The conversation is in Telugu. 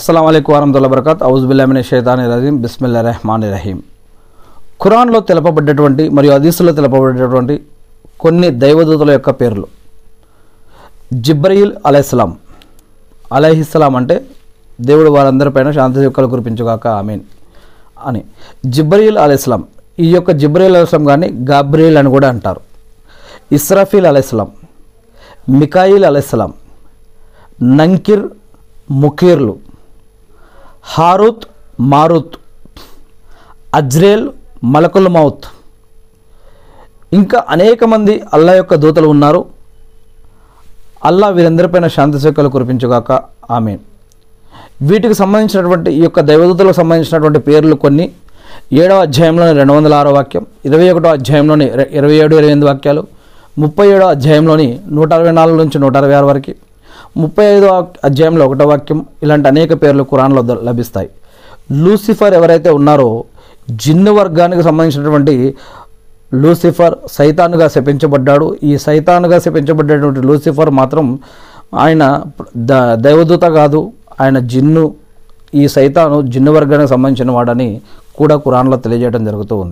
అస్సలాము అలైకుం వరహ్మతుల్లాహి వబరకాతుహు ఔజు బిల్లాహి మినష్ షైతానిర్ రజీం బిస్మిల్లాహిర్ రహ్మానిర్ రహీం. ఖురాన్లో తెలపబడ్డటువంటి మరియు హదీసులో తెలపబడ్డటువంటి కొన్ని దైవదూతల యొక్క పేర్లు. జిబ్రయీల్ అలైహిస్సలాం అంటే దేవుడు వారందరిపైన శాంతి సుఖాలు కురిపించుగాక ఆమీన్ అని. జిబ్రయీల్ అలైహిస్సలాం, ఈ యొక్క జిబ్రయీల్ అలైహిస్సలాం కానీ గాబ్రియల్ అని కూడా అంటారు. ఇస్రాఫీల్ అలైహిస్సలాం, మికాయిల్ అలైహిస్సలాం, నంకిర్, ముకీర్లు, హారూత్, మారుత్, అజ్రేల్, మలకుల్ మౌత్, ఇంకా అనేక మంది అల్లా యొక్క దూతలు ఉన్నారు. అల్లా వీరందరిపైన శాంతి సుఖాలు కురిపించుగాక ఆమీన్. వీటికి సంబంధించినటువంటి ఈ యొక్క దైవదూతలకు సంబంధించినటువంటి పేర్లు కొన్ని 7వ అధ్యాయంలోని 206వ వాక్యం, 21వ అధ్యాయంలోని 27-28 వాక్యాలు, 37వ అధ్యాయంలోని 164 నుంచి 166 వరకు, 35వ అధ్యాయంలో 1వ వాక్యం, ఇలాంటి అనేక పేర్లు ఖురాన్లో లభిస్తాయి. లూసిఫర్ ఎవరైతే ఉన్నారో జిన్ను వర్గానికి సంబంధించినటువంటి లూసిఫర్ సైతానుగా శపించబడ్డాడు. ఈ సైతానుగా శపించబడ్డటువంటి లూసిఫర్ మాత్రం ఆయన దైవదూత కాదు, ఆయన జిన్ను. ఈ సైతాను జిన్ను వర్గానికి సంబంధించిన వాడని కూడా ఖురాన్లో తెలియజేయడం జరుగుతూ ఉంది.